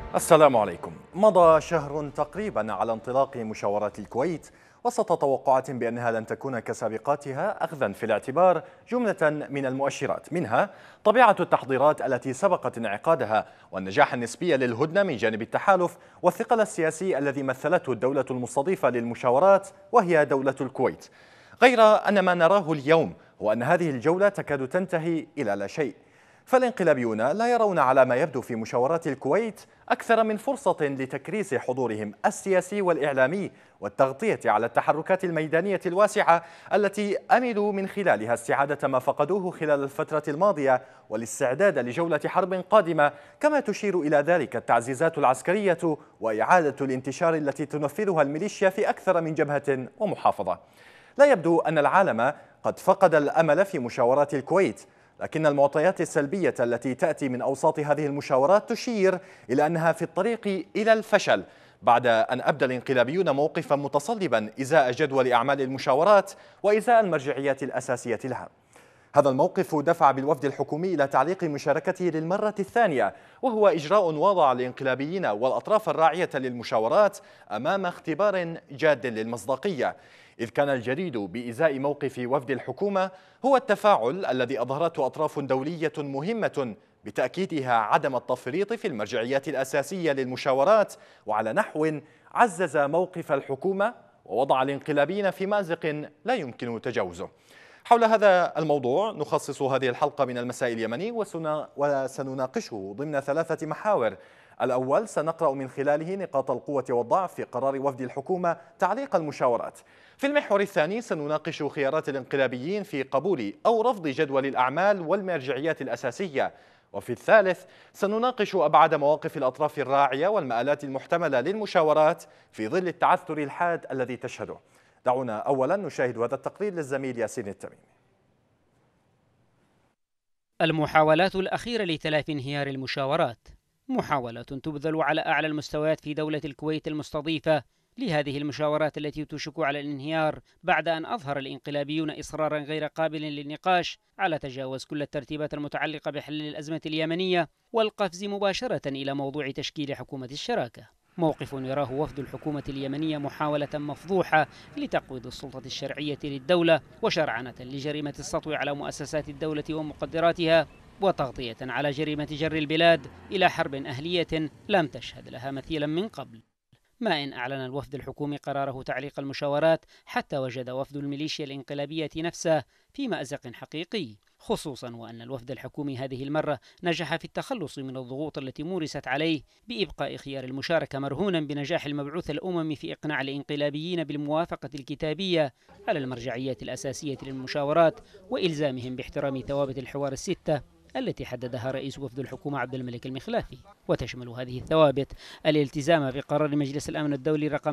السلام عليكم. مضى شهر تقريبا على انطلاق مشاورات الكويت وسط توقعات بأنها لن تكون كسابقاتها، أخذا في الاعتبار جملة من المؤشرات، منها طبيعة التحضيرات التي سبقت انعقادها، والنجاح النسبي للهدنة من جانب التحالف، والثقل السياسي الذي مثلته الدولة المستضيفة للمشاورات وهي دولة الكويت. غير أن ما نراه اليوم هو أن هذه الجولة تكاد تنتهي إلى لا شيء، فالانقلابيون لا يرون على ما يبدو في مشاورات الكويت أكثر من فرصة لتكريس حضورهم السياسي والإعلامي والتغطية على التحركات الميدانية الواسعة التي أملوا من خلالها استعادة ما فقدوه خلال الفترة الماضية والاستعداد لجولة حرب قادمة، كما تشير إلى ذلك التعزيزات العسكرية وإعادة الانتشار التي تنفذها الميليشيا في أكثر من جبهة ومحافظة. لا يبدو أن العالم قد فقد الأمل في مشاورات الكويت، لكن المعطيات السلبية التي تأتي من أوساط هذه المشاورات تشير إلى أنها في الطريق إلى الفشل، بعد أن أبدى الانقلابيون موقفا متصلبا إزاء جدول أعمال المشاورات وإزاء المرجعيات الأساسية لها. هذا الموقف دفع بالوفد الحكومي إلى تعليق مشاركته للمرة الثانية، وهو إجراء وضع الانقلابيين والأطراف الراعية للمشاورات أمام اختبار جاد للمصداقية، إذ كان الجديد بإزاء موقف وفد الحكومة هو التفاعل الذي أظهرته أطراف دولية مهمة بتأكيدها عدم التفريط في المرجعيات الأساسية للمشاورات، وعلى نحو عزز موقف الحكومة ووضع الانقلابيين في مأزق لا يمكن تجاوزه. حول هذا الموضوع نخصص هذه الحلقة من المساء اليمني وسنناقشه ضمن 3 محاور. الأول سنقرأ من خلاله نقاط القوة والضعف في قرار وفد الحكومة تعليق المشاورات. في المحور الثاني سنناقش خيارات الانقلابيين في قبول أو رفض جدول الأعمال والمرجعيات الأساسية. وفي الثالث سنناقش أبعاد مواقف الأطراف الراعية والمآلات المحتملة للمشاورات في ظل التعثر الحاد الذي تشهده. دعونا أولا نشاهد هذا التقرير للزميل ياسين التميمي. المحاولات الأخيرة لتلافي انهيار المشاورات محاولات تبذل على أعلى المستويات في دولة الكويت المستضيفة لهذه المشاورات التي تشك على الانهيار، بعد أن أظهر الانقلابيون إصرارا غير قابل للنقاش على تجاوز كل الترتيبات المتعلقة بحل الأزمة اليمنية والقفز مباشرة إلى موضوع تشكيل حكومة الشراكة. موقف يراه وفد الحكومة اليمنية محاولة مفضوحة لتقويض السلطة الشرعية للدولة وشرعنة لجريمة السطو على مؤسسات الدولة ومقدراتها، وتغطية على جريمة جر البلاد إلى حرب أهلية لم تشهد لها مثيلا من قبل. ما إن أعلن الوفد الحكومي قراره تعليق المشاورات حتى وجد وفد الميليشيا الانقلابية نفسه في مأزق حقيقي، خصوصا وأن الوفد الحكومي هذه المرة نجح في التخلص من الضغوط التي مورست عليه بإبقاء خيار المشاركة مرهونا بنجاح المبعوث الأممي في إقناع الانقلابيين بالموافقة الكتابية على المرجعيات الأساسية للمشاورات وإلزامهم باحترام ثوابت الحوار الستة التي حددها رئيس وفد الحكومة عبد الملك المخلافي. وتشمل هذه الثوابت الالتزام بقرار مجلس الأمن الدولي رقم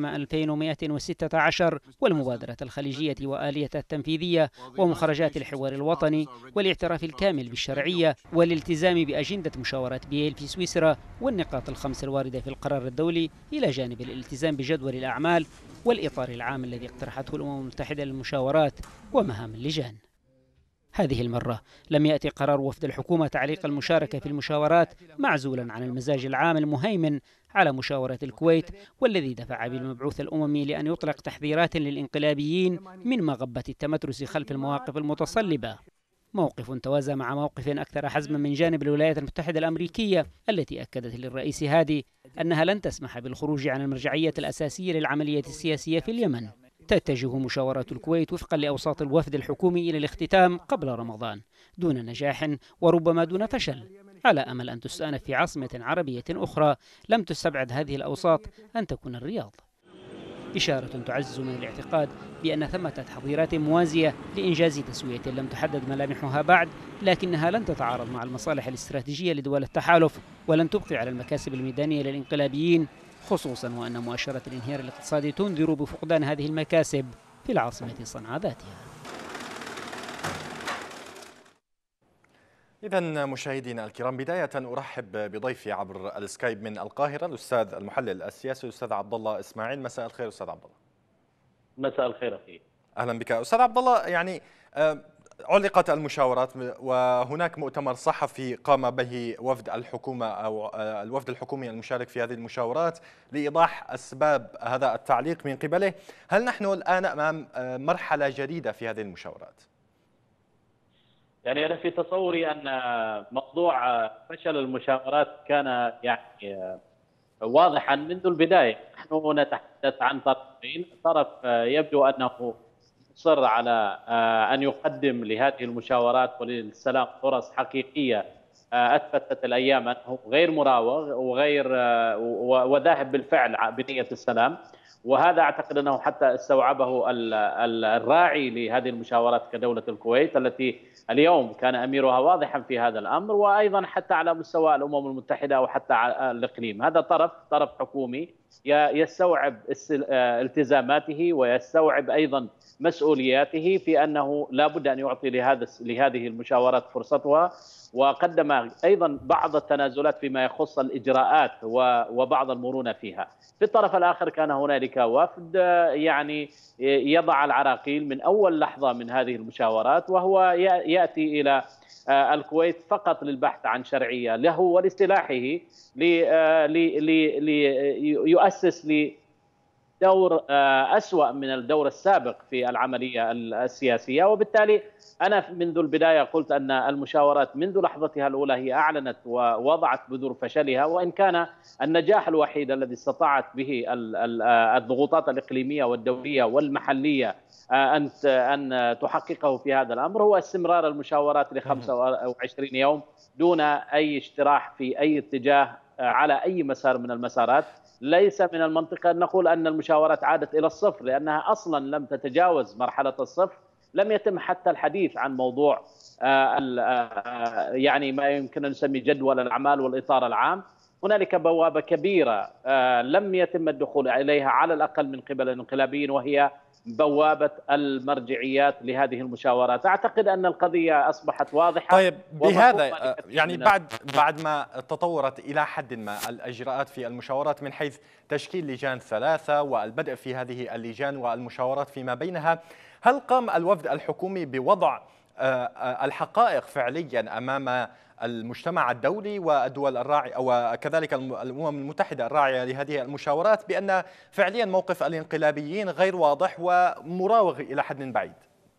2116 والمبادرة الخليجية وآليتها التنفيذية ومخرجات الحوار الوطني والاعتراف الكامل بالشرعية والالتزام بأجندة مشاورات بييل في سويسرا والنقاط الخمس الواردة في القرار الدولي، إلى جانب الالتزام بجدول الأعمال والإطار العام الذي اقترحته الأمم المتحدة للمشاورات ومهام اللجان. هذه المرة لم يأتي قرار وفد الحكومة تعليق المشاركة في المشاورات معزولا عن المزاج العام المهيمن على مشاورة الكويت، والذي دفع بالمبعوث الأممي لأن يطلق تحذيرات للإنقلابيين من مغبة التمترس خلف المواقف المتصلبة. موقف توازى مع موقف أكثر حزما من جانب الولايات المتحدة الأمريكية، التي أكدت للرئيس هادي أنها لن تسمح بالخروج عن المرجعية الأساسية للعملية السياسية في اليمن. تتجه مشاورات الكويت وفقا لأوساط الوفد الحكومي إلى الاختتام قبل رمضان دون نجاح وربما دون فشل، على أمل أن تستأنف في عاصمة عربية أخرى لم تستبعد هذه الأوساط أن تكون الرياض. إشارة تعزز من الاعتقاد بأن ثمة تحضيرات موازية لإنجاز تسوية لم تحدد ملامحها بعد، لكنها لن تتعارض مع المصالح الاستراتيجية لدول التحالف ولن تبقي على المكاسب الميدانية للإنقلابيين، خصوصا وأن مؤشرات الانهيار الاقتصادي تنذر بفقدان هذه المكاسب في العاصمة صنعاء ذاتها. إذا مشاهدينا الكرام، بداية أرحب بضيفي عبر السكايب من القاهرة الأستاذ المحلل السياسي الأستاذ عبد الله إسماعيل. مساء الخير أستاذ عبد الله. مساء الخير أخي. أهلا بك أستاذ عبد الله. يعني علقت المشاورات وهناك مؤتمر صحفي قام به وفد الحكومة أو الوفد الحكومي المشارك في هذه المشاورات لإيضاح أسباب هذا التعليق من قبله. هل نحن الآن أمام مرحلة جديدة في هذه المشاورات؟ يعني أنا في تصوري أن موضوع فشل المشاورات كان يعني واضحا منذ البداية. نحن نتحدث عن طرفين، طرف يبدو أنه مصر على أن يقدم لهذه المشاورات وللسلام فرص حقيقية. أثبتت الأيام أنه غير مراوغ وغير وذاهب بالفعل بنية السلام، وهذا أعتقد أنه حتى استوعبه الراعي لهذه المشاورات كدولة الكويت، التي اليوم كان أميرها واضحا في هذا الأمر، وأيضا حتى على مستوى الأمم المتحدة أو حتى على الإقليم. هذا طرف حكومي يستوعب التزاماته ويستوعب أيضا مسؤولياته في أنه لا بد أن يعطي لهذه المشاورات فرصتها، وقدم أيضا بعض التنازلات فيما يخص الإجراءات وبعض المرونة فيها. في الطرف الآخر كان هنالك وفد يعني يضع العراقيل من أول لحظة من هذه المشاورات، وهو يأتي إلى الكويت فقط للبحث عن شرعية له ولاصطلاحه ليؤسس دور أسوأ من الدور السابق في العملية السياسية. وبالتالي أنا منذ البداية قلت أن المشاورات منذ لحظتها الأولى هي أعلنت ووضعت بذور فشلها، وإن كان النجاح الوحيد الذي استطاعت به الضغوطات الإقليمية والدولية والمحلية أن تحققه في هذا الأمر هو استمرار المشاورات ل 25 يوم دون أي اجتراح في أي اتجاه على أي مسار من المسارات. ليس من المنطق أن نقول أن المشاورات عادت إلى الصفر، لأنها أصلا لم تتجاوز مرحلة الصفر. لم يتم حتى الحديث عن موضوع يعني ما يمكن أن نسميه جدول الأعمال والإطار العام. هنالك بوابة كبيرة لم يتم الدخول إليها على الأقل من قبل الانقلابيين، وهي بوابة المرجعيات لهذه المشاورات. أعتقد أن القضية أصبحت واضحة. طيب، بهذا يعني بعد ما تطورت إلى حد ما الإجراءات في المشاورات من حيث تشكيل لجان ثلاثة والبدء في هذه اللجان والمشاورات فيما بينها، هل قام الوفد الحكومي بوضع الحقائق فعليا أمام المجتمع الدولي والدول الراعية وكذلك الأمم المتحدة الراعية لهذه المشاورات بأن فعليا موقف الانقلابيين غير واضح ومراوغ إلى حد بعيد؟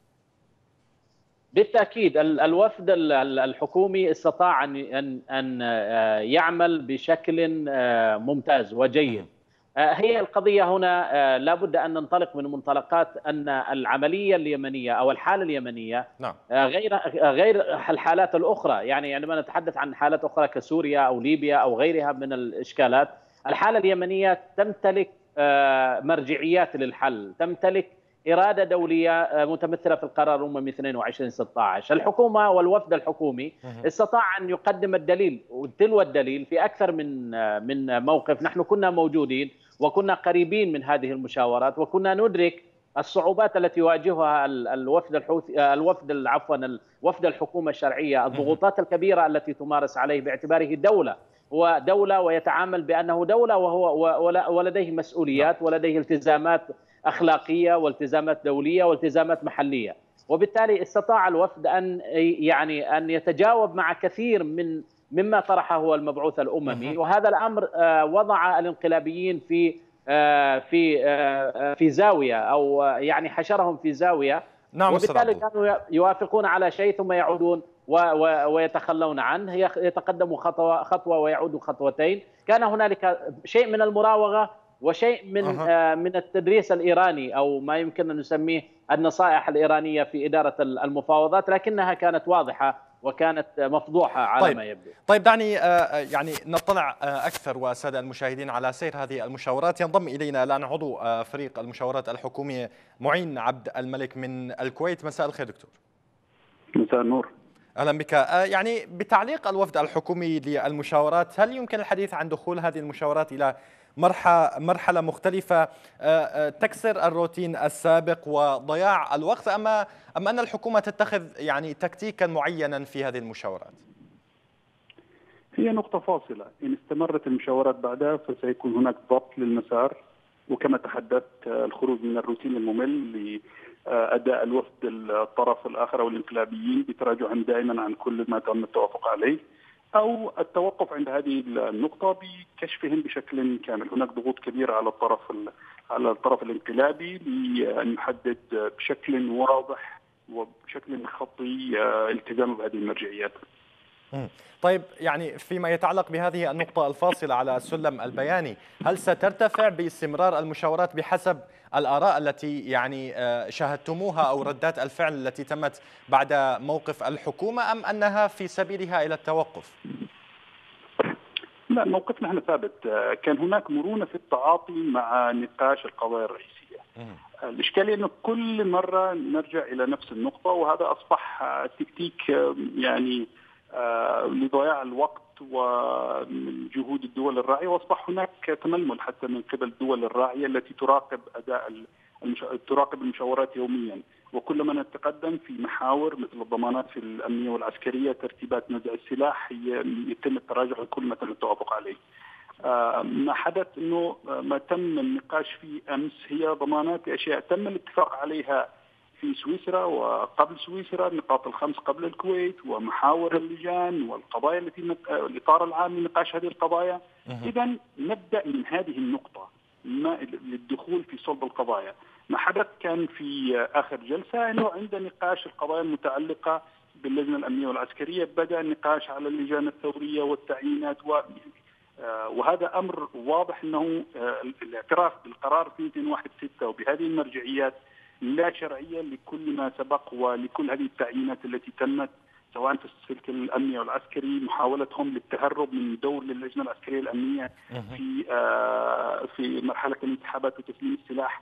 بالتأكيد الوفد الحكومي استطاع أن يعمل بشكل ممتاز وجيد. هي القضية هنا لابد أن ننطلق من منطلقات أن العملية اليمنية أو الحالة اليمنية غير الحالات الأخرى. يعني عندما نتحدث عن حالات أخرى كسوريا أو ليبيا أو غيرها من الإشكالات، الحالة اليمنية تمتلك مرجعيات للحل، تمتلك إرادة دولية متمثلة في القرار الأممي 2216. الحكومة والوفد الحكومي استطاع أن يقدم الدليل وتلو الدليل في أكثر من موقف. نحن كنا موجودين وكنا قريبين من هذه المشاورات، وكنا ندرك الصعوبات التي يواجهها الوفد الحكومة الشرعية، الضغوطات الكبيرة التي تمارس عليه باعتباره دولة ويتعامل بأنه دولة ولديه مسؤوليات ولديه التزامات أخلاقية والتزامات دولية والتزامات محلية. وبالتالي استطاع الوفد أن يتجاوب مع كثير مما طرحه هو المبعوث الأممي، وهذا الأمر وضع الانقلابيين في زاوية، أو يعني حشرهم في زاوية. نعم، وبالتالي كانوا يوافقون على شيء ثم يعودون ويتخلون عنه، يتقدموا خطوة ويعودوا خطوتين. كان هنالك شيء من المراوغة وشيء من التدريس الإيراني، أو ما يمكن أن نسميه النصائح الإيرانية في إدارة المفاوضات، لكنها كانت واضحة وكانت مفضوحة على ما يبدو. طيب، دعني يعني نطلع أكثر والسادة المشاهدين على سير هذه المشاورات. ينضم إلينا الآن عضو فريق المشاورات الحكومية معين عبد الملك من الكويت. مساء الخير دكتور. مساء النور. أهلا بك. يعني بتعليق الوفد الحكومي للمشاورات، هل يمكن الحديث عن دخول هذه المشاورات إلى مرحلة مختلفة تكسر الروتين السابق وضياع الوقت، أم أن الحكومة تتخذ يعني تكتيكا معينا في هذه المشاورات؟ هي نقطة فاصلة. إن استمرت المشاورات بعدها فسيكون هناك ضبط للمسار، وكما تحدثت الخروج من الروتين الممل أداء الوفد الطرف الآخر أو الانقلابيين بتراجعهم دائما عن كل ما تم التوافق عليه، أو التوقف عند هذه النقطة بكشفهم بشكل كامل. هناك ضغوط كبيرة على الطرف الانقلابي لأن يحدد بشكل واضح وبشكل خطي التزامه بهذه المرجعيات. طيب، يعني فيما يتعلق بهذه النقطة الفاصلة على السلم البياني، هل سترتفع باستمرار المشاورات بحسب الآراء التي يعني شاهدتموها أو ردات الفعل التي تمت بعد موقف الحكومة، أم أنها في سبيلها إلى التوقف؟ لا، موقفنا احنا ثابت. كان هناك مرونة في التعاطي مع نقاش القضايا الرئيسية. الإشكالية أنه كل مرة نرجع إلى نفس النقطة، وهذا أصبح تكتيك يعني لضياع الوقت وجهود الدول الراعية، وأصبح هناك تململ حتى من قبل الدول الراعية التي تراقب المشاورات يوميا. وكلما نتقدم في محاور مثل الضمانات في الأمنية والعسكرية، ترتيبات نزع السلاح، يتم التراجع لكل ما تم التوافق عليه. ما حدث أنه ما تم النقاش فيه أمس هي ضمانات لأشياء تم الاتفاق عليها في سويسرا وقبل سويسرا، النقاط الخمس قبل الكويت، ومحاور اللجان والقضايا التي الإطار العام لنقاش هذه القضايا. إذا نبدأ من هذه النقطة للدخول في صلب القضايا. ما حدث كان في آخر جلسة أنه عند نقاش القضايا المتعلقة باللجنة الأمنية والعسكرية بدأ النقاش على اللجان الثورية والتعيينات وهذا أمر واضح أنه الاعتراف بالقرار 216 وبهذه المرجعيات لا شرعية لكل ما سبق ولكل هذه التعيينات التي تمت سواء في السلك الأمني والعسكري، محاولتهم للتهرب من دور للجنة العسكرية الأمنية في مرحلة الانتخابات وتسليم السلاح.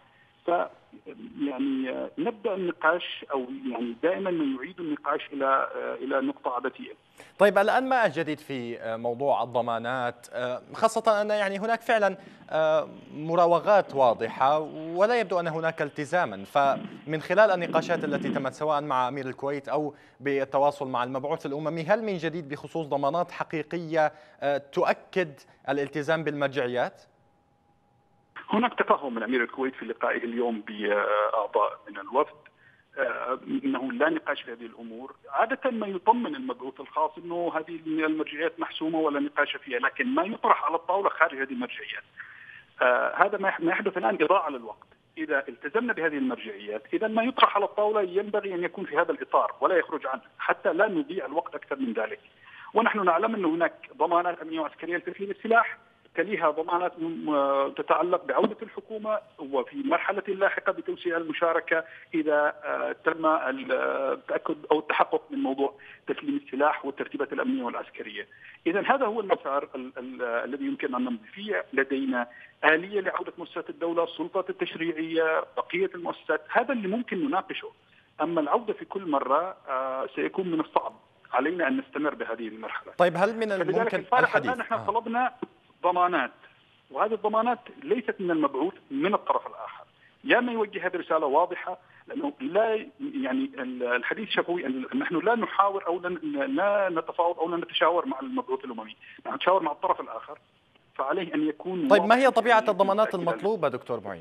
يعني نبدأ النقاش أو يعني دائما ما يعيد النقاش إلى نقطة عبثية. طيب، الآن ما الجديد في موضوع الضمانات، خاصة أن يعني هناك فعلا مراوغات واضحة ولا يبدو أن هناك التزاما، فمن خلال النقاشات التي تمت سواء مع أمير الكويت أو بالتواصل مع المبعوث الأممي، هل من جديد بخصوص ضمانات حقيقية تؤكد الالتزام بالمرجعيات؟ هناك تفاهم من أمير الكويت في لقائه اليوم بأعضاء من الوفد انه لا نقاش في هذه الامور. عاده ما يطمن المبعوث الخاص انه هذه المرجعيات محسومه ولا نقاش فيها، لكن ما يطرح على الطاوله خارج هذه المرجعيات. هذا ما يحدث الان اضاعه للوقت. اذا التزمنا بهذه المرجعيات اذا ما يطرح على الطاوله ينبغي ان يكون في هذا الاطار ولا يخرج عنه حتى لا نضيع الوقت اكثر من ذلك. ونحن نعلم ان هناك ضمانات امنيه وعسكريه لتسليم السلاح، تليها ضمانات تتعلق بعودة الحكومة، وفي مرحلة لاحقة بتوسيع المشاركة إذا تم التأكد أو التحقق من موضوع تسليم السلاح والترتيبات الأمنية والعسكرية. إذا هذا هو المسار الذي يمكن أن نمضي فيه. لدينا آلية لعودة مؤسسات الدولة، السلطات التشريعية، بقية المؤسسات، هذا اللي ممكن نناقشه. أما العودة في كل مرة سيكون من الصعب علينا أن نستمر بهذه المرحلة. طيب، هل من الممكن الحديث؟ الآن نحن طلبنا ضمانات، وهذه الضمانات ليست من المبعوث، من الطرف الآخر. يا ما يوجه هذه رسالة واضحة، لأنه لا يعني الحديث شفوي أن نحن لا نحاور أو لا نتفاوض أو لا نتشاور مع المبعوث الأممي، نحن نتشاور مع الطرف الآخر، فعليه أن يكون. طيب، ما هي طبيعة الضمانات المطلوبة دكتور معين؟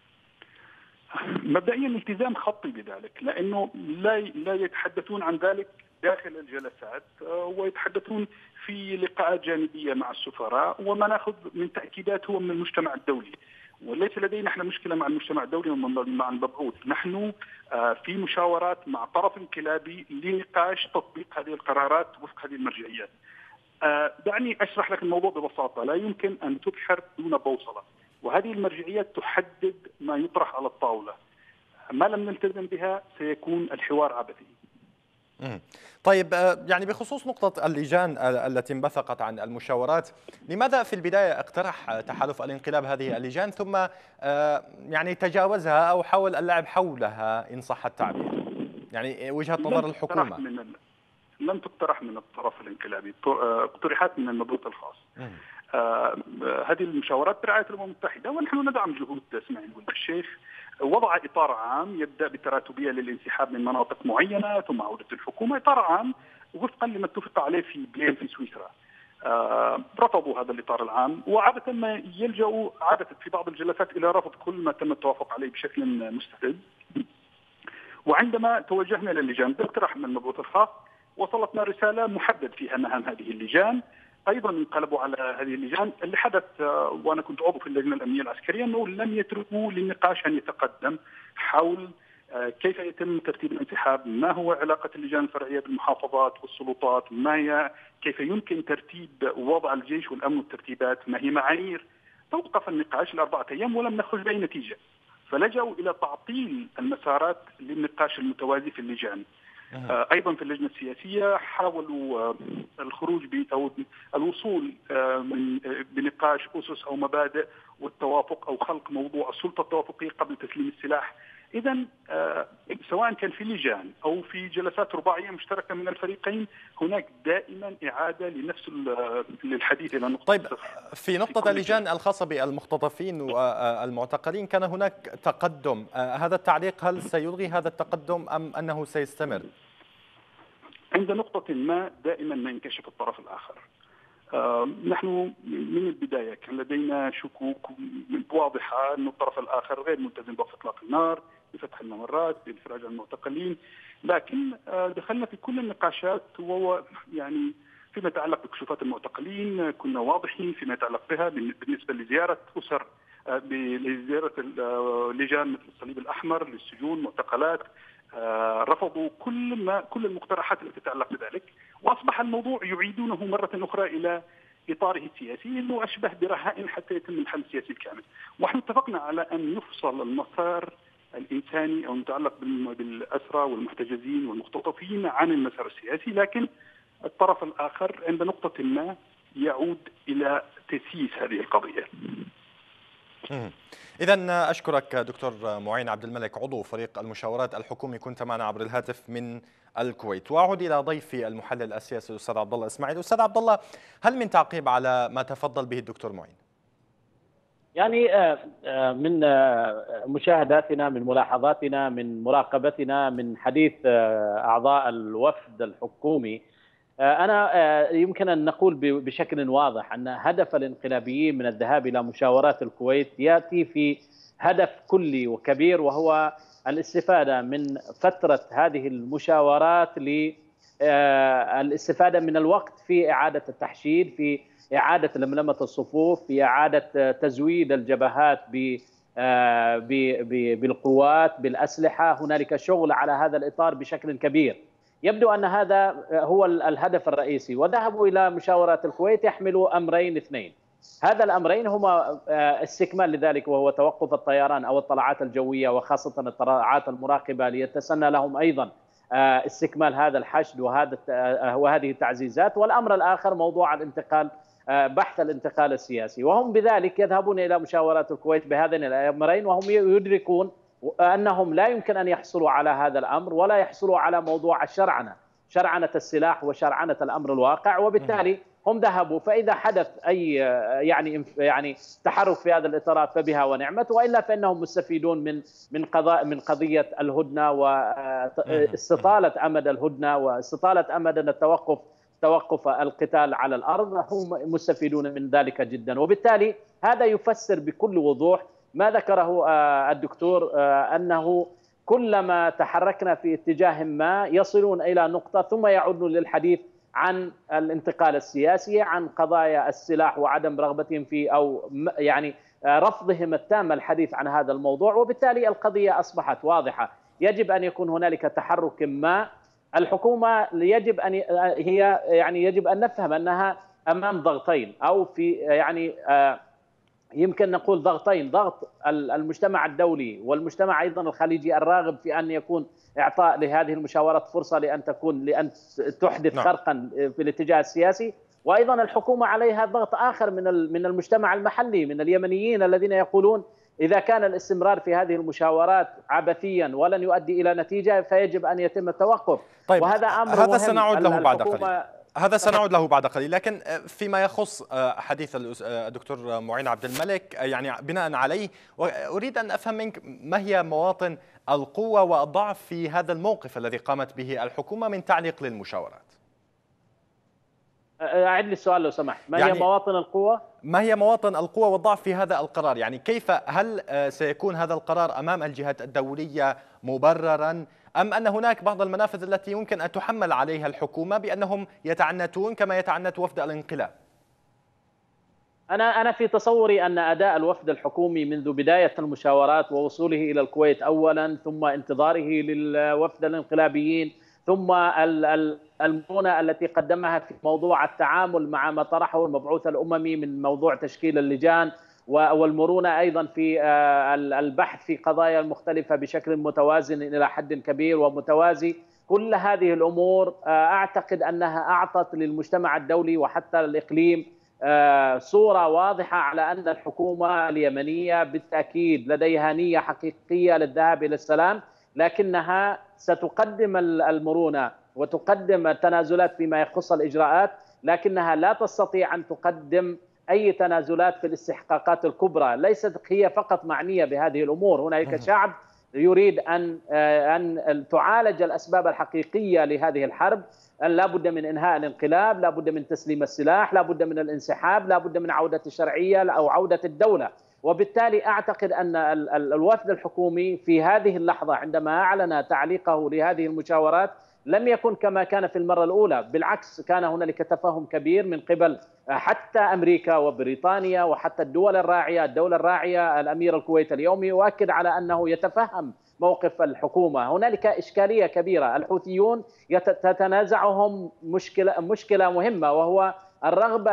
مبدئيا التزام خطي بذلك، لأنه لا يتحدثون عن ذلك داخل الجلسات ويتحدثون في لقاءات جانبية مع السفراء، وما ناخذ من تأكيدات هو من المجتمع الدولي. وليس لدينا احنا مشكلة مع المجتمع الدولي ومع المبعوث. نحن في مشاورات مع طرف انقلابي لنقاش تطبيق هذه القرارات وفق هذه المرجعيات. دعني أشرح لك الموضوع ببساطة. لا يمكن أن تبحر دون بوصلة، وهذه المرجعيات تحدد ما يطرح على الطاولة. ما لم نلتزم بها سيكون الحوار عبثي. طيب، يعني بخصوص نقطة اللجان التي انبثقت عن المشاورات، لماذا في البداية اقترح تحالف الانقلاب هذه اللجان ثم يعني تجاوزها أو حاول اللعب حولها إن صح التعبير؟ يعني وجهة نظر الحكومة. لم تقترح من الطرف الانقلابي، اقترحت من المبعوث الخاص. هذه المشاورات برعاية الأمم المتحدة، ونحن ندعم جهود اسماعيل ولد الشيخ. وضع إطار عام يبدأ بتراتبية للانسحاب من مناطق معينة ثم عودة الحكومة، إطار عام وفقا لما اتفق عليه في بلين في سويسرا. رفضوا هذا الإطار العام، وعادة ما يلجأوا عادة في بعض الجلسات إلى رفض كل ما تم التوافق عليه بشكل مستفز. وعندما توجهنا للجان باقتراح من المبعوث الخاص وصلتنا رسالة محدد فيها مهام هذه اللجان. ايضا انقلبوا على هذه اللجان. اللي حدث وانا كنت عضو في اللجنه الامنيه العسكريه انه لم يتركوا للنقاش ان يتقدم حول كيف يتم ترتيب الانسحاب، ما هو علاقه اللجان الفرعيه بالمحافظات والسلطات، ما هي كيف يمكن ترتيب وضع الجيش والامن والترتيبات، ما هي معايير. توقف النقاش ل4 أيام ولم نخرج باي نتيجه، فلجأوا الى تعطيل المسارات للنقاش المتوازي في اللجان. ايضا في اللجنه السياسيه حاولوا الخروج او الوصول بنقاش اسس او مبادئ والتوافق او خلق موضوع السلطه التوافقيه قبل تسليم السلاح. اذا سواء كان في لجان او في جلسات رباعيه مشتركه من الفريقين هناك دائما اعاده لنفس للحديث الى نقطه. طيب في نقطه اللجان الخاصه بالمختطفين والمعتقلين كان هناك تقدم، هذا التعليق هل سيلغي هذا التقدم ام انه سيستمر؟ عند نقطه ما دائما ما ينكشف الطرف الاخر. نحن من البدايه كان لدينا شكوك واضحه أن الطرف الاخر غير ملتزم بوقف اطلاق النار، بفتح الممرات، بانفراج المعتقلين، لكن دخلنا في كل النقاشات وهو يعني فيما يتعلق بكشوفات المعتقلين كنا واضحين، فيما يتعلق بها بالنسبه لزياره اسر، لزياره لجان مثل الصليب الاحمر للسجون معتقلات، رفضوا كل المقترحات التي تتعلق بذلك، واصبح الموضوع يعيدونه مره اخرى الى اطاره السياسي انه اشبه برهائن حتى يتم الحل السياسي الكامل. ونحن اتفقنا على ان يفصل المسار الانساني او المتعلق بالاسرى والمحتجزين والمختطفين عن المسار السياسي، لكن الطرف الاخر عند نقطه ما يعود الى تسييس هذه القضيه. إذا أشكرك دكتور معين عبد الملك عضو فريق المشاورات الحكومي، كنت معنا عبر الهاتف من الكويت. وأعود إلى ضيفي المحلل السياسي الأستاذ عبد الله إسماعيل. أستاذ عبد الله، هل من تعقيب على ما تفضل به الدكتور معين؟ يعني من مشاهداتنا، من ملاحظاتنا، من مراقبتنا، من حديث أعضاء الوفد الحكومي، أنا يمكن أن نقول بشكل واضح أن هدف الانقلابيين من الذهاب إلى مشاورات الكويت يأتي في هدف كلي وكبير، وهو الاستفادة من فترة هذه المشاورات للاستفادة من الوقت في إعادة التحشيد، في إعادة لملمة الصفوف، في إعادة تزويد الجبهات بالقوات بالأسلحة. هنالك شغل على هذا الإطار بشكل كبير. يبدو أن هذا هو الهدف الرئيسي، وذهبوا إلى مشاورات الكويت يحملوا أمرين اثنين. هذا الأمرين هما استكمال لذلك، وهو توقف الطيران أو الطلعات الجوية، وخاصة الطلعات المراقبة، ليتسنى لهم أيضا استكمال هذا الحشد وهذه التعزيزات. والأمر الآخر موضوع الانتقال، بحث الانتقال السياسي، وهم بذلك يذهبون إلى مشاورات الكويت بهذين الأمرين، وهم يدركون أنهم لا يمكن أن يحصلوا على هذا الأمر ولا يحصلوا على موضوع شرعنة السلاح وشرعنة الأمر الواقع. وبالتالي هم ذهبوا، فإذا حدث أي يعني تحرك في هذا الإطارات فبها ونعمت، وإلا فإنهم مستفيدون من قضية الهدنة واستطالة أمد الهدنة واستطالة أمد توقف القتال على الأرض. هم مستفيدون من ذلك جدا. وبالتالي هذا يفسر بكل وضوح ما ذكره الدكتور، أنه كلما تحركنا في اتجاه ما يصلون إلى نقطة ثم يعودون للحديث عن الانتقال السياسي، عن قضايا السلاح وعدم رغبتهم فيه أو يعني رفضهم التام الحديث عن هذا الموضوع. وبالتالي القضية أصبحت واضحة. يجب أن يكون هنالك تحرك ما. الحكومة يجب أن نفهم أنها أمام ضغطين، أو في يمكن نقول ضغطين: ضغط المجتمع الدولي والمجتمع أيضا الخليجي الراغب في أن يكون إعطاء لهذه المشاورات فرصة لأن تحدث خرقا في الاتجاه السياسي، وأيضا الحكومة عليها ضغط آخر من المجتمع المحلي، من اليمنيين الذين يقولون إذا كان الاستمرار في هذه المشاورات عبثيا ولن يؤدي إلى نتيجة فيجب أن يتم التوقف. طيب، وهذا أمر هذا مهم. سنعود له بعد قليل. سنعود له بعد قليل. لكن فيما يخص حديث الدكتور معين عبد الملك، يعني بناء عليه أريد أن أفهم منك ما هي مواطن القوة والضعف في هذا الموقف الذي قامت به الحكومة من تعليق للمشاورات. أعد لي السؤال لو سمحت. ما هي مواطن القوة؟ ما هي مواطن القوة والضعف في هذا القرار؟ يعني هل سيكون هذا القرار أمام الجهات الدولية مبررا أم أن هناك بعض المنافذ التي يمكن أن تحمل عليها الحكومة بأنهم يتعنتون كما يتعنت وفد الانقلاب؟ أنا في تصوري أن أداء الوفد الحكومي منذ بداية المشاورات ووصوله إلى الكويت أولا، ثم انتظاره للوفد الانقلابيين، ثم المرونة التي قدمها في موضوع التعامل مع ما طرحه المبعوث الأممي من موضوع تشكيل اللجان، والمرونة أيضا في البحث في قضايا مختلفة بشكل متوازن إلى حد كبير ومتوازي. كل هذه الأمور أعتقد أنها أعطت للمجتمع الدولي وحتى الإقليم صورة واضحة على أن الحكومة اليمنية بالتأكيد لديها نية حقيقية للذهاب إلى السلام، لكنها ستقدم المرونة وتقدم التنازلات فيما يخص الإجراءات، لكنها لا تستطيع أن تقدم أي تنازلات في الاستحقاقات الكبرى. ليست هي فقط معنية بهذه الأمور، هناك شعب يريد أن تعالج الأسباب الحقيقية لهذه الحرب. لا بد من إنهاء الانقلاب، لا بد من تسليم السلاح، لا بد من الانسحاب، لا بد من عودة الشرعية أو عودة الدولة. وبالتالي أعتقد أن الوفد الحكومي في هذه اللحظة عندما أعلن تعليقه لهذه المشاورات لم يكن كما كان في المرة الأولى، بالعكس كان هنالك تفهم كبير من قبل حتى أمريكا وبريطانيا وحتى الدول الراعية، الدولة الراعية الأمير الكويت اليوم يؤكد على أنه يتفهم موقف الحكومة. هنالك إشكالية كبيرة، الحوثيون تتنازعهم مشكلة مهمة، وهو الرغبة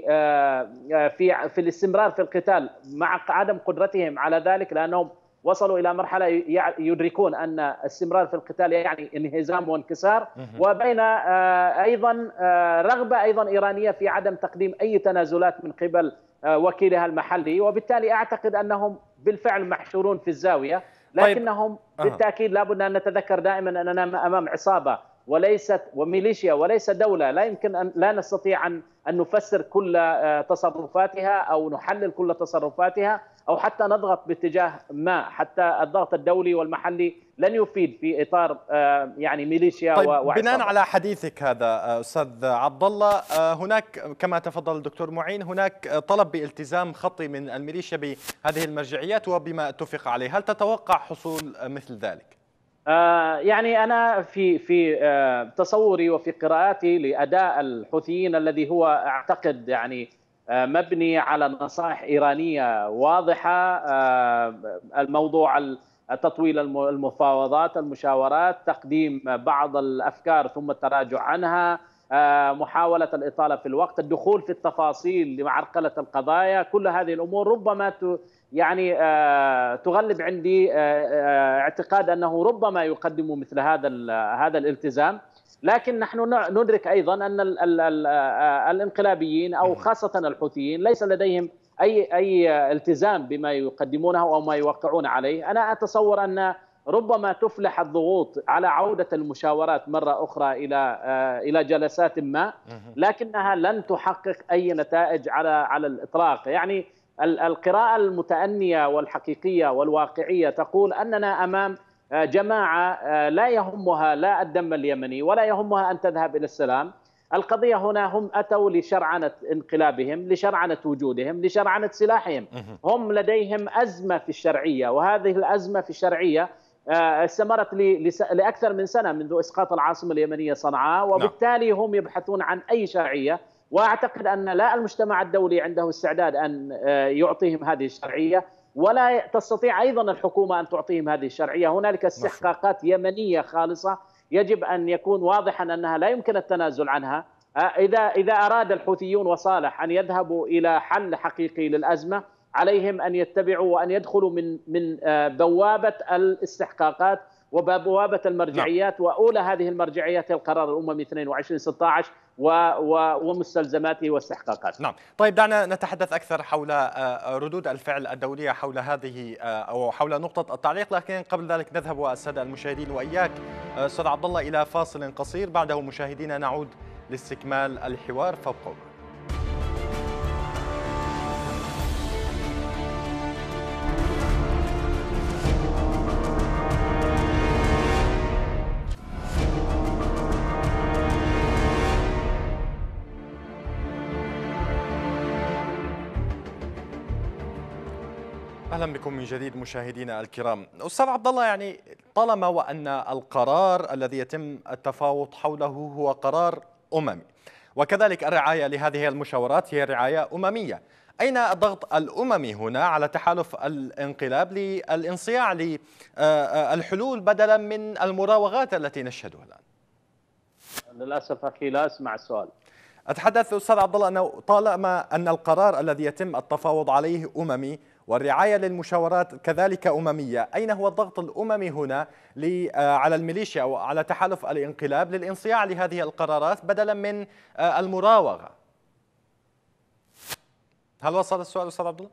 في الاستمرار في القتال مع عدم قدرتهم على ذلك، لأنهم وصلوا إلى مرحلة يدركون أن الاستمرار في القتال يعني انهزام وانكسار، وبين أيضا رغبة أيضا إيرانية في عدم تقديم أي تنازلات من قبل وكيلها المحلي. وبالتالي أعتقد أنهم بالفعل محشورون في الزاوية، لكنهم بالتأكيد لابد أن نتذكر دائما أننا أمام عصابة وليست وميليشيا وليس دولة. لا يمكن لا نستطيع أن نفسر كل تصرفاتها أو نحلل كل تصرفاتها أو حتى نضغط باتجاه ما. حتى الضغط الدولي والمحلي لن يفيد في إطار يعني ميليشيا وعصابة. بناء على حديثك هذا أستاذ عبد الله، هناك كما تفضل الدكتور معين هناك طلب بالتزام خطي من الميليشيا بهذه المرجعيات وبما اتفق عليه، هل تتوقع حصول مثل ذلك؟ يعني أنا في تصوري وفي قراءاتي لأداء الحوثيين الذي هو أعتقد يعني مبني على نصائح إيرانية واضحة، الموضوع تطويل المفاوضات المشاورات، تقديم بعض الأفكار ثم التراجع عنها، محاولة الإطالة في الوقت، الدخول في التفاصيل لمعرقلة القضايا. كل هذه الأمور ربما يعني تغلب عندي اعتقاد أنه ربما يقدم مثل هذا الالتزام. لكن نحن ندرك أيضا أن الانقلابيين أو خاصة الحوثيين ليس لديهم أي التزام بما يقدمونه أو ما يوقعون عليه. أنا أتصور أن ربما تفلح الضغوط على عودة المشاورات مرة أخرى إلى جلسات ما، لكنها لن تحقق أي نتائج على الإطلاق. يعني القراءة المتأنية والحقيقية والواقعية تقول أننا أمام جماعة لا يهمها لا الدم اليمني ولا يهمها أن تذهب إلى السلام. القضية هنا هم أتوا لشرعنة انقلابهم، لشرعنة وجودهم، لشرعنة سلاحهم. هم لديهم أزمة في الشرعية، وهذه الأزمة في الشرعية استمرت لأكثر من سنة منذ إسقاط العاصمة اليمنية صنعاء، وبالتالي هم يبحثون عن أي شرعية. وأعتقد أن لا المجتمع الدولي عنده استعداد أن يعطيهم هذه الشرعية، ولا تستطيع أيضا الحكومة أن تعطيهم هذه الشرعية. هنالك استحقاقات يمنية خالصة يجب أن يكون واضحا أنها لا يمكن التنازل عنها. إذا أراد الحوثيون وصالح أن يذهبوا إلى حل حقيقي للأزمة، عليهم أن يتبعوا وأن يدخلوا من بوابة الاستحقاقات وبوابة المرجعيات. وأولى هذه المرجعيات هي القرار الأممي 2216 ومستلزماته واستحقاقاته. نعم، طيب دعنا نتحدث أكثر حول ردود الفعل الدولية حول هذه أو حول نقطة التعليق، لكن قبل ذلك نذهب والسادة المشاهدين وإياك أستاذ عبد الله إلى فاصل قصير، بعده مشاهدينا نعود لاستكمال الحوار فابقوا. اهلا بكم من جديد مشاهدينا الكرام. استاذ عبد الله، يعني طالما وان القرار الذي يتم التفاوض حوله هو قرار اممي، وكذلك الرعايه لهذه المشاورات هي رعايه امميه، اين الضغط الاممي هنا على تحالف الانقلاب للانصياع للحلول بدلا من المراوغات التي نشهدها الان؟ للاسف اخي لا اسمع السؤال. أتحدث أستاذ عبد الله أنه طالما أن القرار الذي يتم التفاوض عليه أممي والرعاية للمشاورات كذلك أممية، أين هو الضغط الأممي هنا على الميليشيا أو على تحالف الانقلاب للانصياع لهذه القرارات بدلا من المراوغة؟ هل وصل السؤال أستاذ عبد الله؟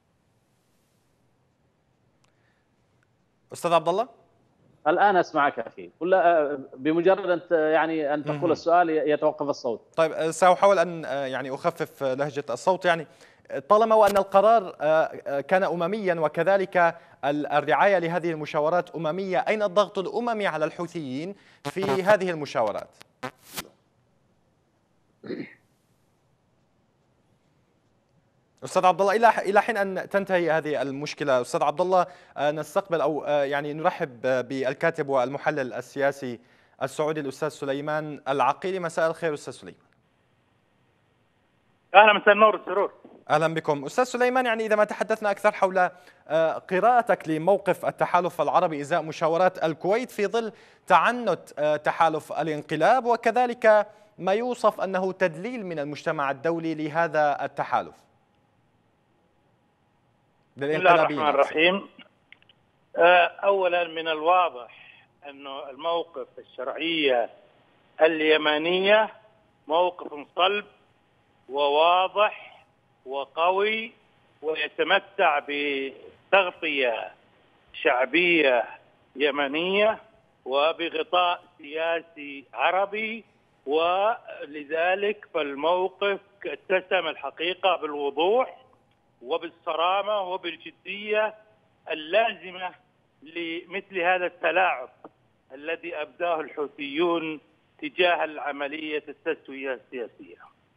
أستاذ عبد الله؟ الآن أسمعك أخي، ولا بمجرد أن تقول السؤال يتوقف الصوت؟ طيب سأحاول أن يعني أخفف لهجة الصوت. يعني طالما وأن القرار كان أمميا وكذلك الرعاية لهذه المشاورات أممية، أين الضغط الأممي على الحوثيين في هذه المشاورات؟ أستاذ عبد الله، إلى حين أن تنتهي هذه المشكلة أستاذ عبد الله، نستقبل أو يعني نرحب بالكاتب والمحلل السياسي السعودي الأستاذ سليمان العقيلي. مساء الخير أستاذ سليمان. أهلا، مساء النور والسرور. أهلا بكم أستاذ سليمان. يعني إذا ما تحدثنا أكثر حول قراءتك لموقف التحالف العربي إزاء مشاورات الكويت في ظل تعنت تحالف الانقلاب وكذلك ما يوصف أنه تدليل من المجتمع الدولي لهذا التحالف. بسم الله الرحمن الرحيم. أولا من الواضح أن الموقف الشرعية اليمنية موقف صلب وواضح وقوي ويتمتع بتغطية شعبية يمنية وبغطاء سياسي عربي، ولذلك فالموقف اتسم الحقيقة بالوضوح وبالصرامة وبالجدية اللازمة لمثل هذا التلاعب الذي أبداه الحوثيون تجاه العملية التسوية السياسية.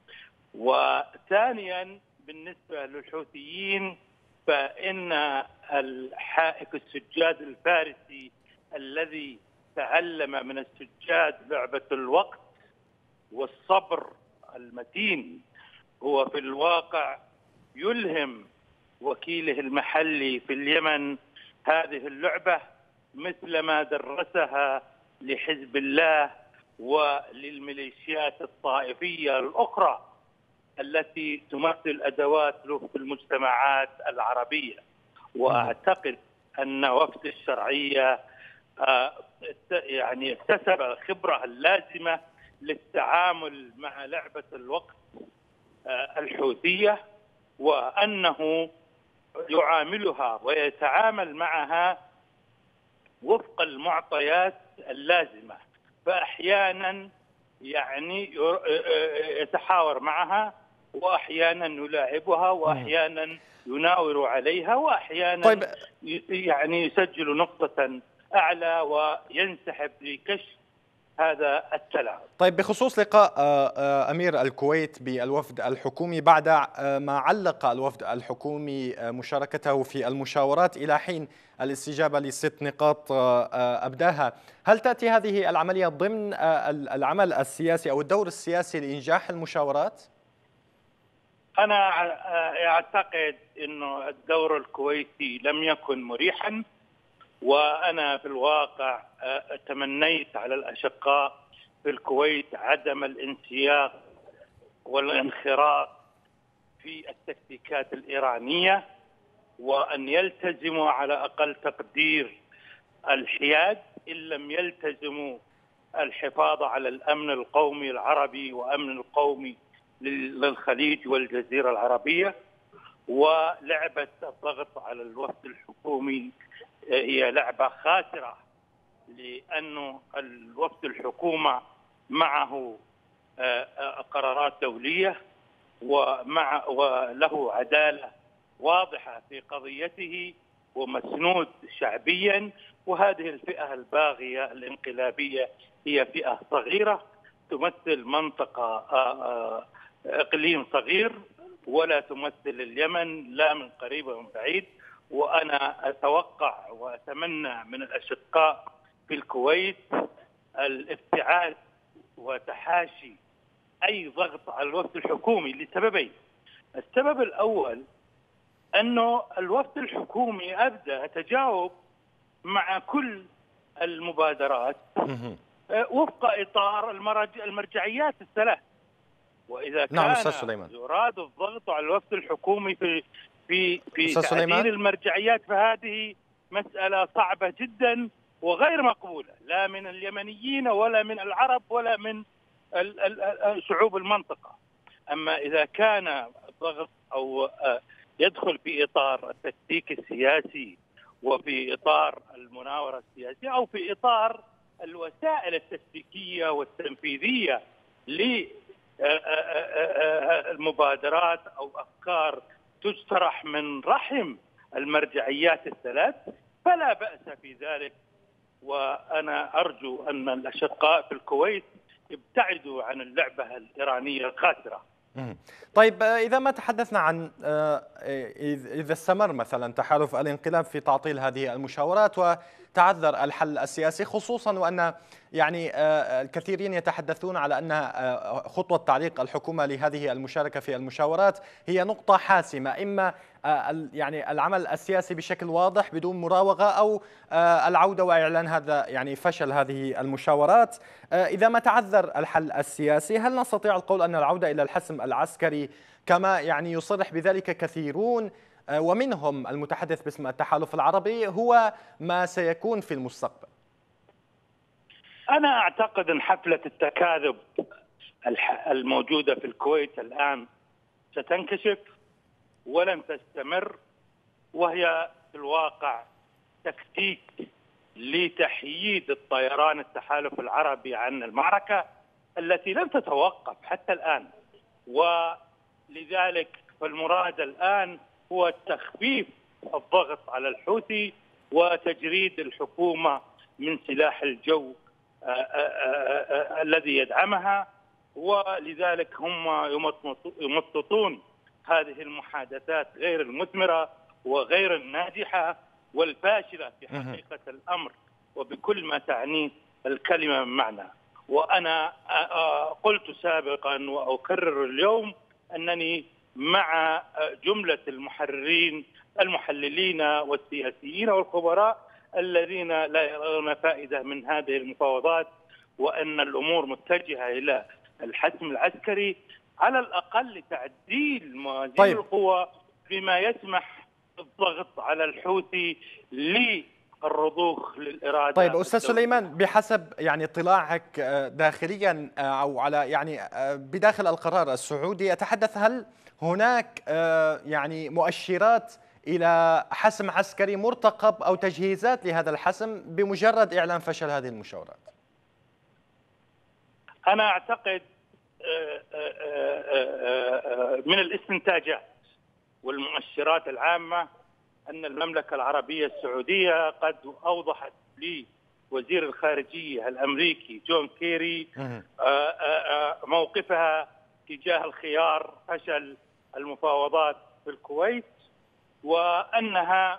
وثانيا بالنسبة للحوثيين فإن الحائك السجاد الفارسي الذي تعلم من السجاد لعبة الوقت والصبر المتين هو في الواقع يلهم وكيله المحلي في اليمن هذه اللعبة مثل ما درسها لحزب الله وللميليشيات الطائفية الأخرى التي تمثل أدوات له في المجتمعات العربية. وأعتقد أن وفد الشرعية يعني اكتسب الخبرة اللازمة للتعامل مع لعبة الوقت الحوثية، وأنه يعاملها ويتعامل معها وفق المعطيات اللازمة، فأحيانا يعني يتحاور معها وأحيانا يلاعبها وأحيانا يناور عليها وأحيانا طيب يعني يسجل نقطة أعلى وينسحب لكشف هذا التلاعب. طيب بخصوص لقاء أمير الكويت بالوفد الحكومي بعد ما علق الوفد الحكومي مشاركته في المشاورات إلى حين الاستجابة ل6 نقاط أبداها، هل تأتي هذه العملية ضمن العمل السياسي أو الدور السياسي لإنجاح المشاورات؟ أنا أعتقد أنه الدور الكويتي لم يكن مريحا، وأنا في الواقع تمنيت على الأشقاء في الكويت عدم الانسياق والانخراط في التكتيكات الإيرانية، وأن يلتزموا على أقل تقدير الحياد إن لم يلتزموا الحفاظ على الأمن القومي العربي وأمن القومي للخليج والجزيرة العربية. ولعبة الضغط على الوفد الحكومي هي لعبة خاسرة، لأنه الوفد الحكومة معه قرارات دولية وله عدالة واضحة في قضيته ومسنود شعبيا، وهذه الفئة الباغية الانقلابية هي فئة صغيرة تمثل منطقة إقليم صغير ولا تمثل اليمن لا من قريب ومن بعيد، وأنا أتوقع وأتمنى من الأشقاء في الكويت الابتعاد وتحاشي أي ضغط على الوفد الحكومي لسببين. السبب الأول أنه الوفد الحكومي أبدى تجاوب مع كل المبادرات وفق إطار المرجعيات الثلاث، وإذا كان يراد الضغط على الوفد الحكومي في تعديل المرجعيات فهذه مسألة صعبة جدا وغير مقبولة لا من اليمنيين ولا من العرب ولا من شعوب المنطقة. أما إذا كان الضغط أو يدخل في إطار التكتيك السياسي وفي إطار المناورة السياسية أو في إطار الوسائل التكتيكية والتنفيذية للمبادرات أو أفكار تجترح من رحم المرجعيات الثلاث فلا بأس في ذلك. وأنا أرجو أن الأشقاء في الكويت يبتعدوا عن اللعبة الإيرانية الخاسرة. طيب إذا ما تحدثنا عن إذا استمر مثلا تحالف الانقلاب في تعطيل هذه المشاورات وتعذر الحل السياسي، خصوصا وأن يعني الكثيرين يتحدثون على أن خطوة تعليق الحكومة لهذه المشاركة في المشاورات هي نقطة حاسمة، إما يعني العمل السياسي بشكل واضح بدون مراوغة أو العودة وإعلان هذا يعني فشل هذه المشاورات. إذا ما تعذر الحل السياسي هل نستطيع القول أن العودة إلى الحسم العسكري كما يعني يصرح بذلك كثيرون ومنهم المتحدث باسم التحالف العربي هو ما سيكون في المستقبل؟ أنا أعتقد أن حفلة التكاذب الموجودة في الكويت الآن ستنكشف ولن تستمر، وهي في الواقع تكتيك لتحييد الطيران التحالف العربي عن المعركة التي لم تتوقف حتى الآن. ولذلك فالمراد الآن هو تخفيف الضغط على الحوثي وتجريد الحكومة من سلاح الجو الذي يدعمها، ولذلك هم يمططون هذه المحادثات غير المثمرة وغير الناجحة والفاشلة في حقيقة الأمر وبكل ما تعنيه الكلمة من معنى. وأنا قلت سابقا وأكرر اليوم أنني مع جملة المحللين والسياسيين والخبراء الذين لا يرون فائدة من هذه المفاوضات، وأن الأمور متجهة إلى الحسم العسكري على الأقل لتعديل موازين القوى بما يسمح بالضغط على الحوثي للرضوخ للإرادة. طيب أستاذ سليمان، بحسب يعني اطلاعك داخليا أو على يعني بداخل القرار السعودي يتحدث، هل هناك يعني مؤشرات إلى حسم عسكري مرتقب أو تجهيزات لهذا الحسم بمجرد إعلان فشل هذه المشاورات؟ أنا أعتقد من الاستنتاجات والمؤشرات العامة أن المملكة العربية السعودية قد أوضحت لوزير الخارجية الأمريكي جون كيري موقفها تجاه الخيار فشل المفاوضات في الكويت، وأنها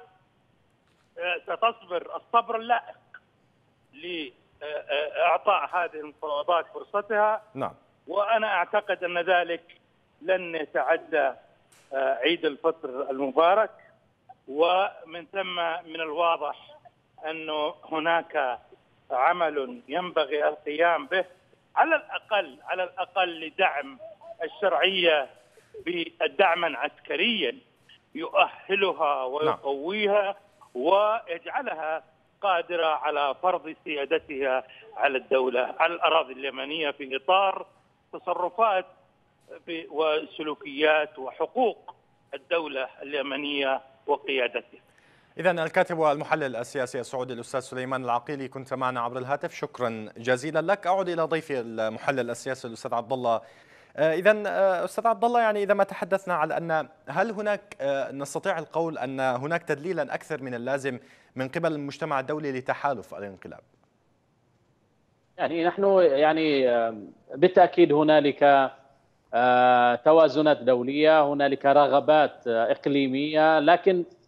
ستصبر الصبر اللائق لإعطاء هذه المفاوضات فرصتها. نعم. وأنا أعتقد أن ذلك لن يتعدى عيد الفطر المبارك، ومن ثم من الواضح أنه هناك عمل ينبغي القيام به على الأقل لدعم الشرعية بدعما عسكريا يؤهلها ويقويها ويجعلها قادرة على فرض سيادتها على الدولة على الأراضي اليمنية في إطار تصرفات وسلوكيات وحقوق الدولة اليمنية وقيادتها. إذن الكاتب والمحلل السياسي السعودي الأستاذ سليمان العقيلي كنت معنا عبر الهاتف، شكرا جزيلا لك. أعود إلى ضيفي المحلل السياسي الأستاذ عبد الله. إذن أستاذ عبد الله، يعني إذا ما تحدثنا على أن هل هناك نستطيع القول أن هناك تدليلا أكثر من اللازم من قبل المجتمع الدولي لتحالف الانقلاب؟ يعني نحن يعني بالتأكيد هنالك توازنات دولية، هنالك رغبات إقليمية، لكن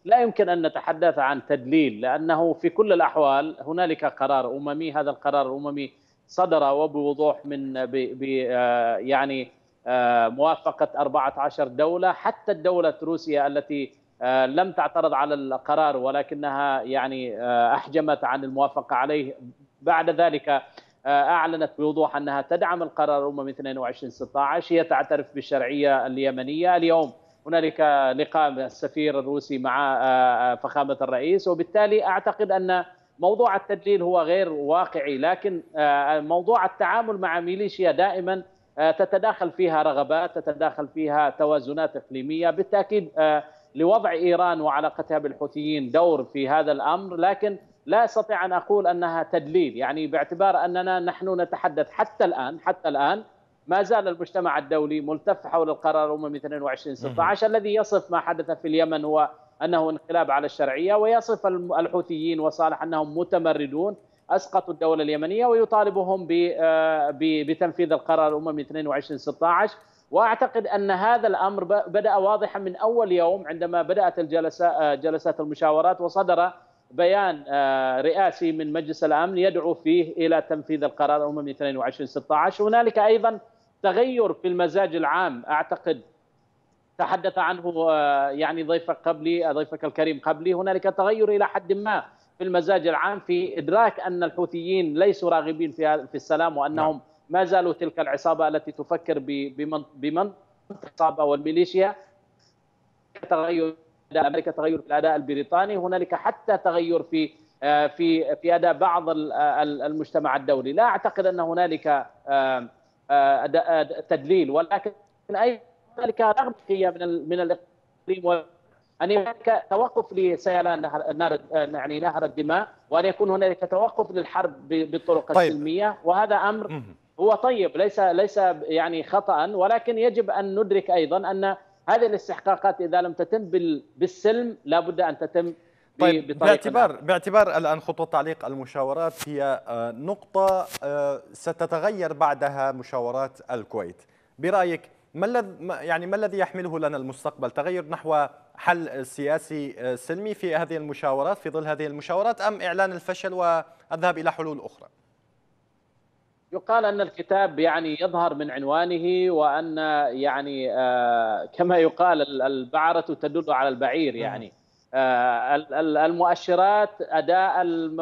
لا يمكن أن نتحدث عن تدليل، لأنه في كل الأحوال هنالك قرار أممي. هذا القرار الأممي صدر وبوضوح من يعني موافقة 14 دولة، حتى الدولة روسيا التي لم تعترض على القرار ولكنها يعني أحجمت عن الموافقة عليه. بعد ذلك أعلنت بوضوح أنها تدعم القرار الأممي 2216. هي تعترف بالشرعية اليمنية. اليوم هنالك لقاء السفير الروسي مع فخامة الرئيس، وبالتالي أعتقد أن موضوع التدليل هو غير واقعي، لكن موضوع التعامل مع ميليشيا دائما تتداخل فيها رغبات، تتداخل فيها توازنات إقليمية. بالتأكيد لوضع إيران وعلاقتها بالحوثيين دور في هذا الأمر، لكن لا أستطيع أن أقول أنها تدليل، يعني باعتبار أننا نحن نتحدث حتى الآن ما زال المجتمع الدولي ملتف حول القرار الأممي 2216 الذي يصف ما حدث في اليمن هو أنه انقلاب على الشرعية، ويصف الحوثيين وصالح أنهم متمردون أسقطوا الدولة اليمنية، ويطالبهم بتنفيذ القرار الأممي 2216. وأعتقد أن هذا الأمر بدأ واضحا من أول يوم عندما بدأت جلسات المشاورات، وصدر بيان رئاسي من مجلس الأمن يدعو فيه إلى تنفيذ القرار الأممي 2216. هنالك أيضا تغير في المزاج العام، أعتقد تحدث عنه يعني ضيفك الكريم قبلي. هنالك تغير إلى حد ما في المزاج العام، في إدراك أن الحوثيين ليسوا راغبين في السلام، وأنهم ما زالوا تلك العصابة التي تفكر بمنطق العصابة والميليشيا. تغير أمريكا، تغير في الأداء البريطاني، هنالك حتى تغير في أداء بعض المجتمع الدولي. لا أعتقد أن هنالك تدليل، ولكن أيضا هنالك رغبة من الإقليم أن هنالك توقف لسيلان نهر الدماء، وأن يكون هنالك توقف للحرب بالطرق السلمية. وهذا أمر هو طيب، ليس يعني خطأ، ولكن يجب أن ندرك أيضا أن هذه الاستحقاقات إذا لم تتم بالسلم لابد أن تتم باعتبار الآن خطوة تعليق المشاورات هي نقطة ستتغير بعدها مشاورات الكويت. برأيك ما الذي يحمله لنا المستقبل؟ تغير نحو حل سياسي سلمي في هذه المشاورات، في ظل هذه المشاورات، أم إعلان الفشل والذهاب إلى حلول أخرى؟ يقال أن الكتاب يعني يظهر من عنوانه، وأن يعني كما يقال البعرة تدل على البعير. يعني المؤشرات أداء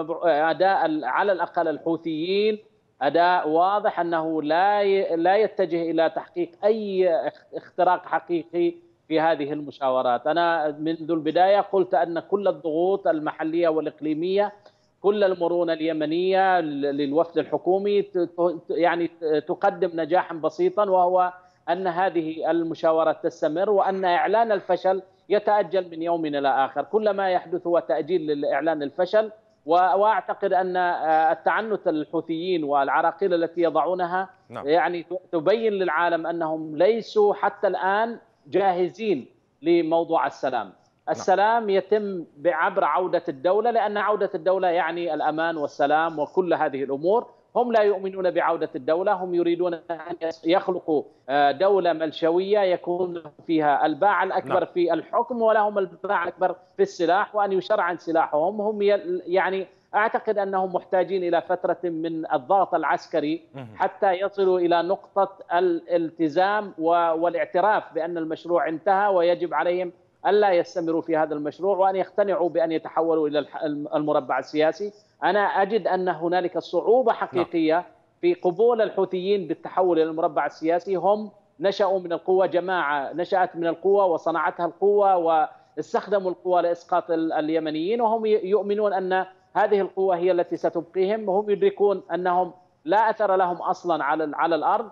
على الأقل الحوثيين أداء واضح أنه لا يتجه إلى تحقيق أي اختراق حقيقي في هذه المشاورات. أنا منذ البداية قلت أن كل الضغوط المحلية والإقليمية، كل المرونة اليمنية للوفد الحكومي يعني تقدم نجاحا بسيطا، وهو أن هذه المشاورات تستمر، وأن إعلان الفشل يتأجل من يوم إلى آخر. كل ما يحدث هو تأجيل لإعلان الفشل. وأعتقد أن التعنت الحوثيين والعراقيل التي يضعونها يعني تبين للعالم أنهم ليسوا حتى الآن جاهزين لموضوع السلام. السلام يتم عبر عودة الدولة، لأن عودة الدولة يعني الأمان والسلام وكل هذه الأمور. هم لا يؤمنون بعودة الدولة، هم يريدون أن يخلقوا دولة ملشوية يكون فيها الباع الأكبر في الحكم ولهم الباع الأكبر في السلاح، وأن يشرعن سلاحهم. هم يعني أعتقد أنهم محتاجين إلى فترة من الضغط العسكري حتى يصلوا إلى نقطة الالتزام والاعتراف بأن المشروع انتهى، ويجب عليهم ألا يستمروا في هذا المشروع، وأن يقتنعوا بأن يتحولوا إلى المربع السياسي. أنا أجد أن هنالك صعوبة حقيقية في قبول الحوثيين بالتحول إلى المربع السياسي. هم نشأوا من القوة، جماعة نشأت من القوة وصنعتها القوة، واستخدموا القوة لإسقاط اليمنيين، وهم يؤمنون أن هذه القوة هي التي ستبقيهم، وهم يدركون أنهم لا أثر لهم أصلا على الأرض.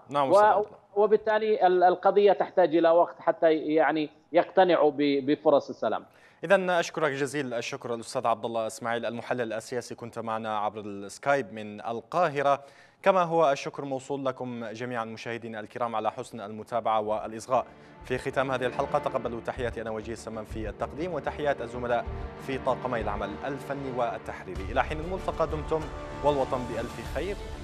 وبالتالي القضية تحتاج إلى وقت حتى يعني يقتنعوا بفرص السلام. إذا أشكرك جزيل الشكر الأستاذ عبد الله إسماعيل، المحلل السياسي، كنت معنا عبر السكايب من القاهرة. كما هو الشكر موصول لكم جميعا مشاهدينا الكرام على حسن المتابعة والإصغاء. في ختام هذه الحلقة تقبلوا تحياتي أنا وجيه السمان في التقديم، وتحيات الزملاء في طاقمي العمل الفني والتحريري. إلى حين الملتقى دمتم والوطن بألف خير.